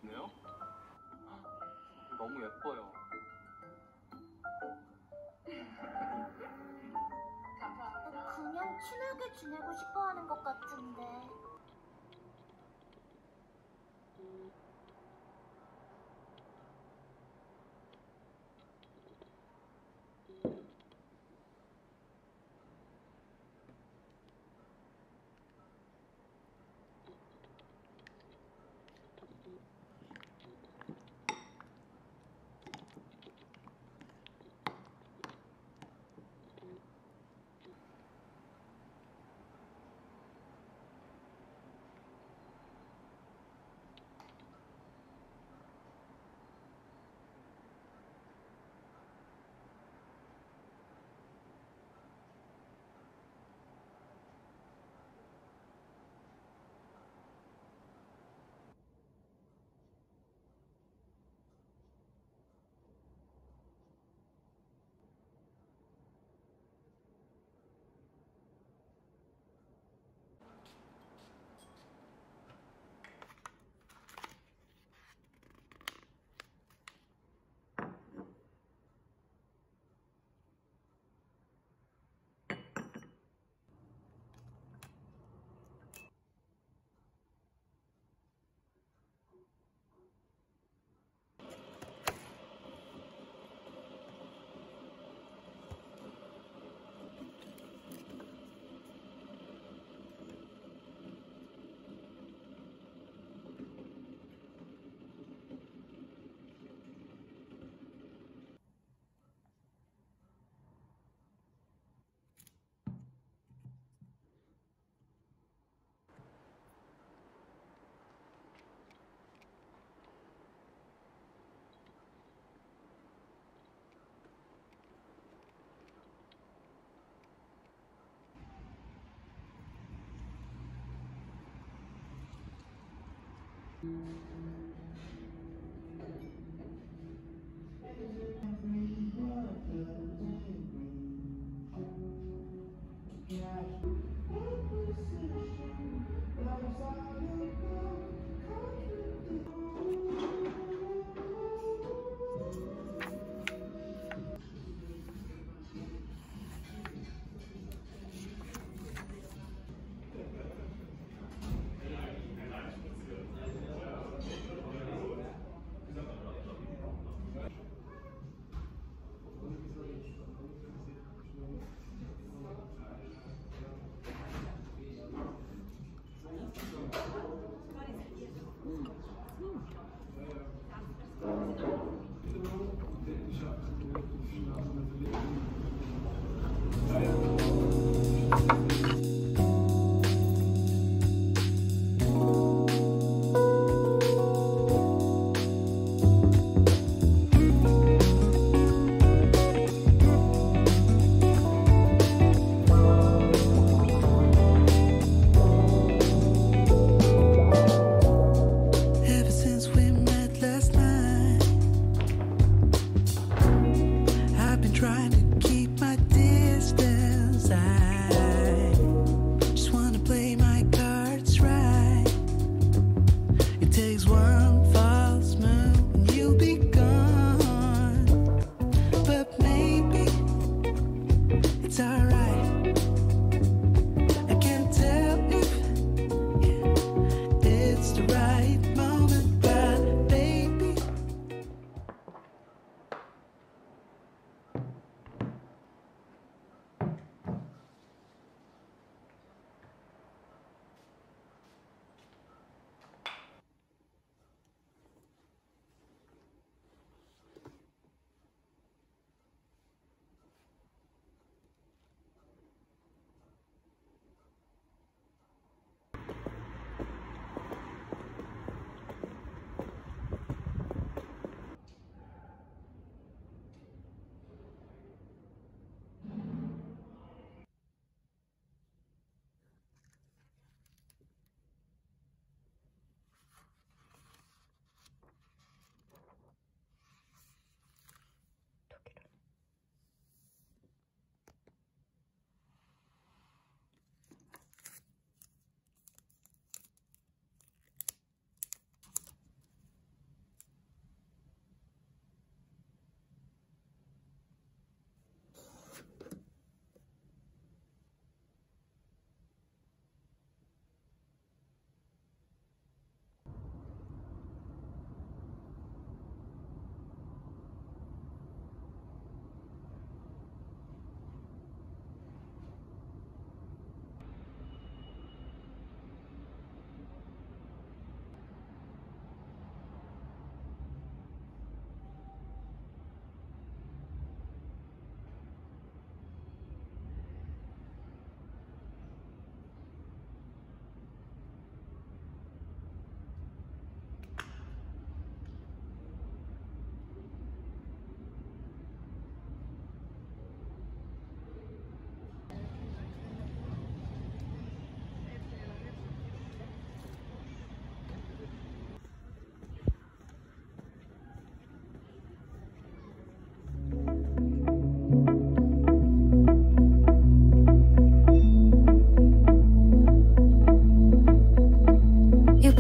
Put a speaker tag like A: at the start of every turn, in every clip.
A: 있네요? 너무 예뻐요.
B: 그냥 친하게 지내고 싶어 하는 것 같은데.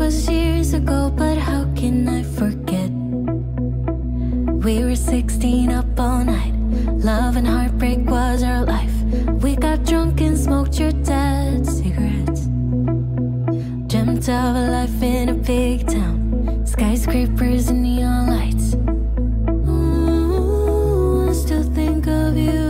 A: was years ago, but how can I forget? We were 16 up all night. Love and heartbreak was our life. We got drunk and smoked your dad's cigarettes. Dreamt of a life in a big town, skyscrapers and neon lights. Ooh, I still think of you.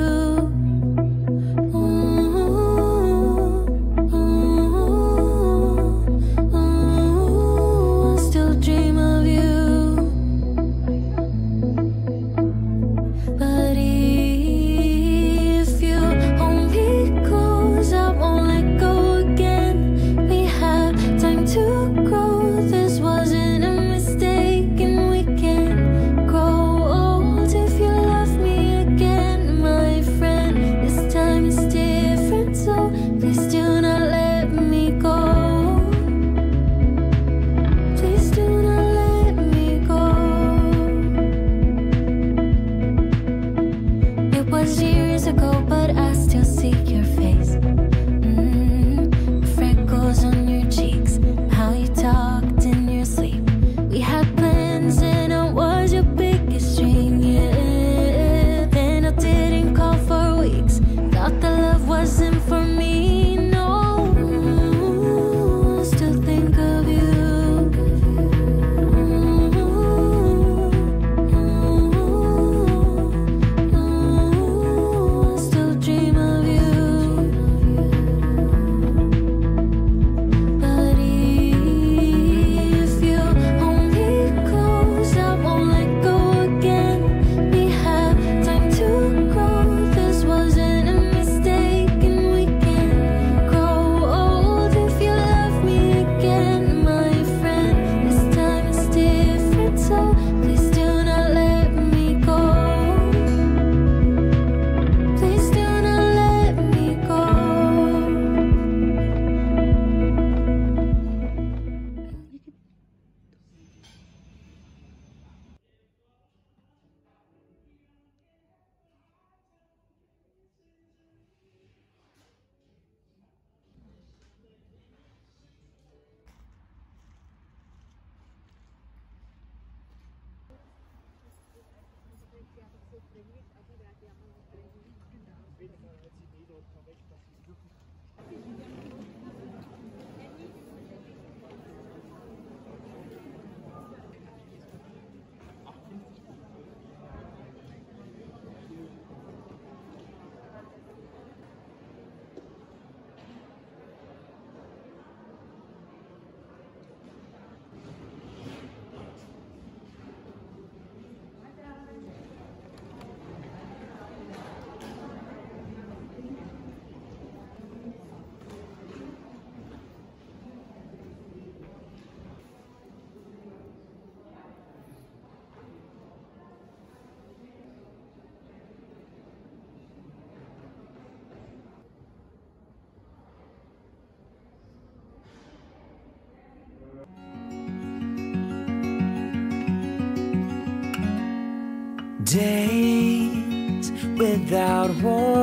C: Days without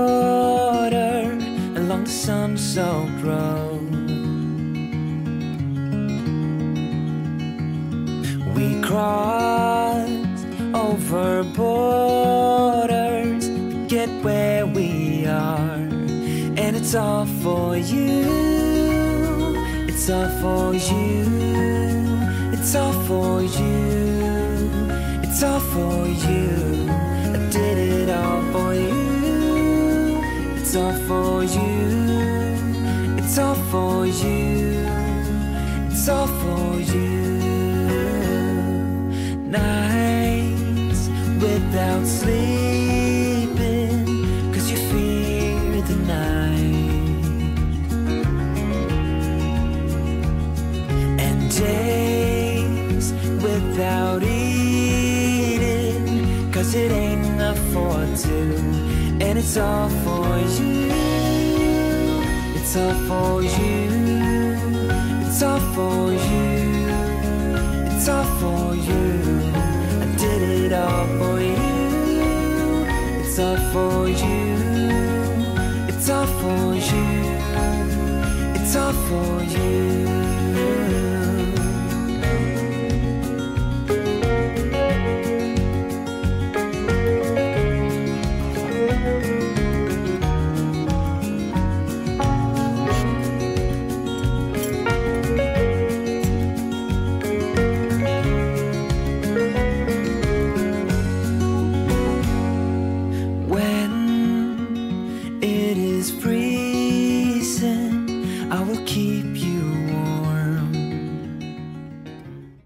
C: water along the sun-soaked road. We crossed over borders to get where we are, and it's all for you. It's all for you. It's all for you. It's all for you. I did it all for you. It's all for you. It's all for you. It's all for you. Nights without sleeping 'cause you fear the night, and days without eating 'cause it ain't enough for two, and it's all for you. It's all for you. It's all for you. It's all for you. I did it all for you. It's all for you. It's all for you. It's all for you.